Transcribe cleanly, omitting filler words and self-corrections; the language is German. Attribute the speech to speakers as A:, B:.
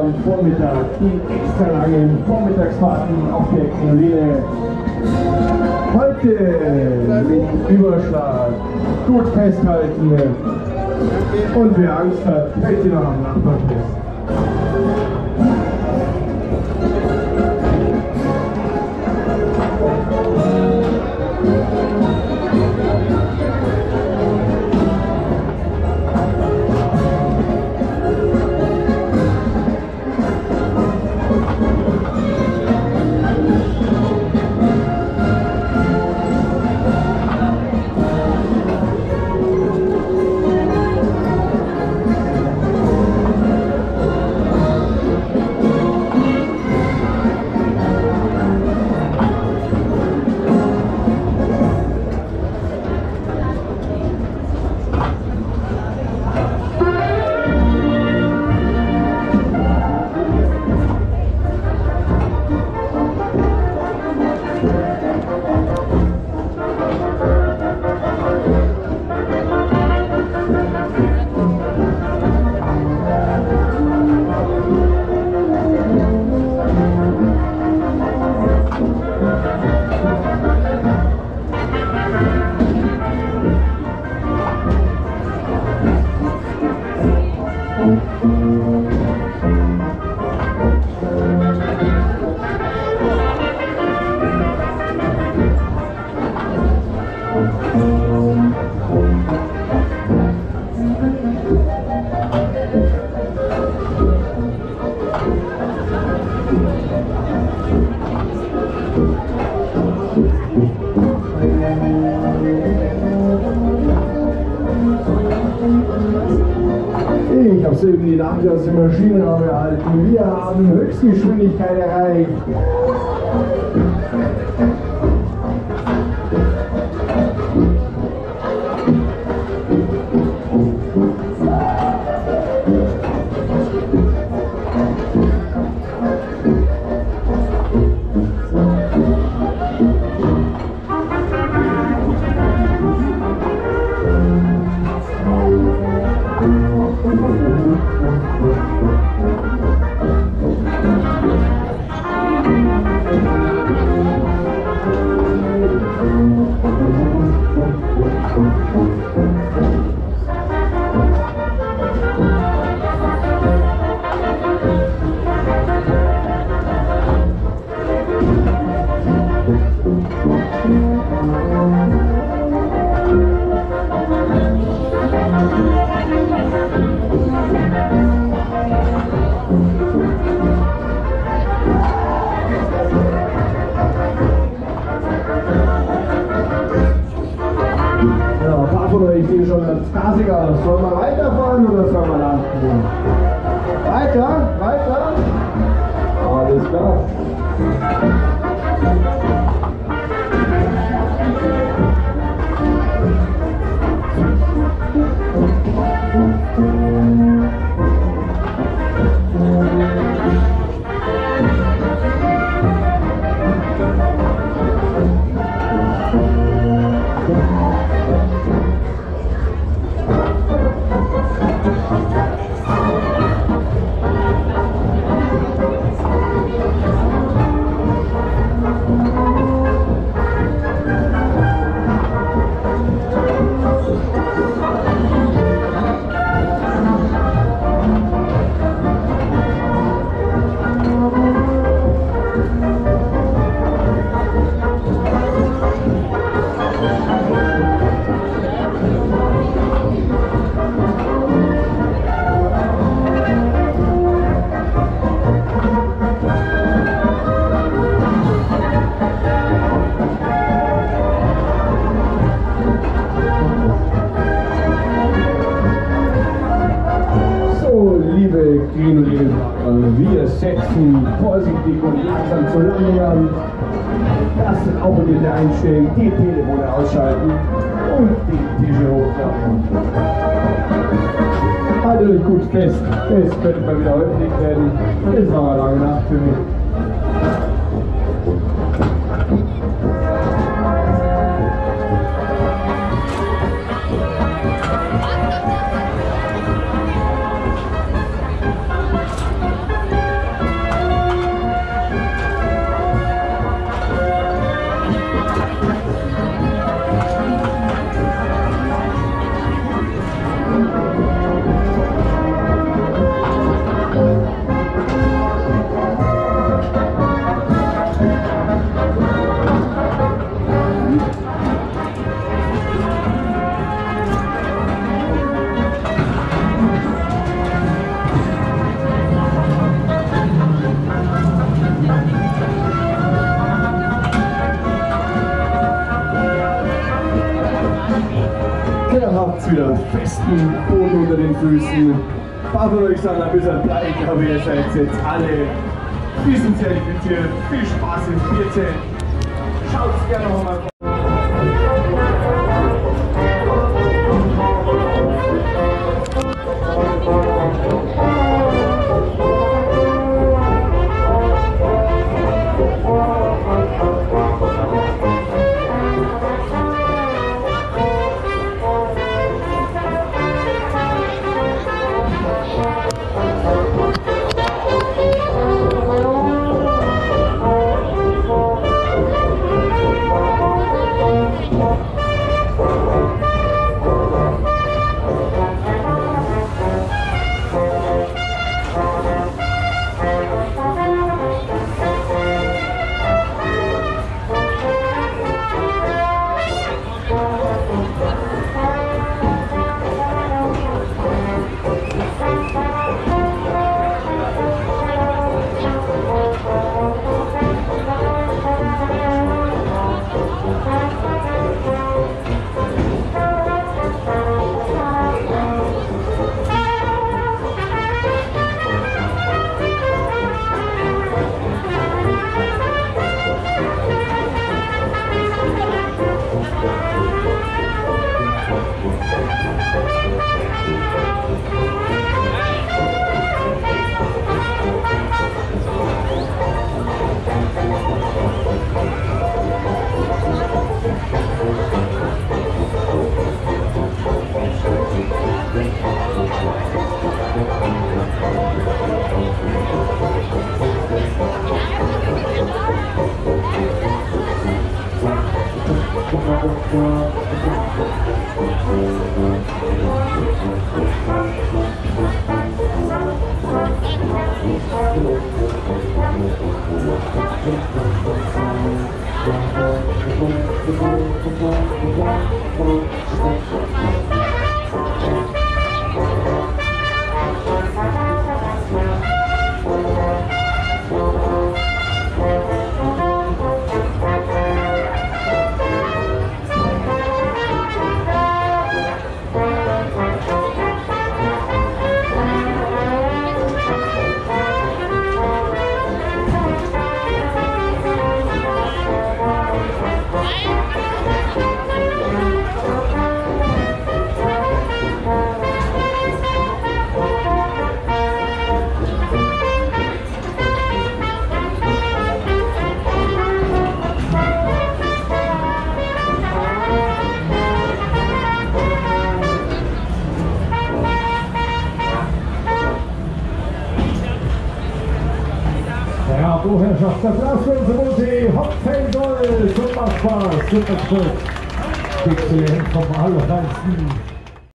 A: am Vormittag die extra langen Vormittagsfahrten auf der Caroline. Heute mit Überschlag, gut festhalten und wer Angst hat, hält sie noch am Nachbarn fest. Ich habe soeben die Nachricht aus dem Maschinenraum erhalten. Wir haben Höchstgeschwindigkeit erreicht. Ich sehe schon ganz gassig aus. Sollen wir weiterfahren oder sollen wir landen? Weiter? Weiter? Alles klar. Wir setzen vorsichtig und langsam zur Landung an. Das auch bitte einstellen, die Telefone ausschalten und die Tische hochklappen. Haltet euch gut fest, es könnte mal wieder häufig werden. Es war eine lange Nacht für mich. festen Boden unter den Füßen. Ein paar von euch sind ein bisschen bleich, aber ihr seid jetzt alle ein bisschen zertifiziert. Viel Spaß im Bierzelt. Schaut's gerne nochmal.
B: Ja, Herrschaft, das Glas für unsere Multi, Hocktail Gold, super Spaß, super Sprit. Kriegst du den vom Allerfeinsten.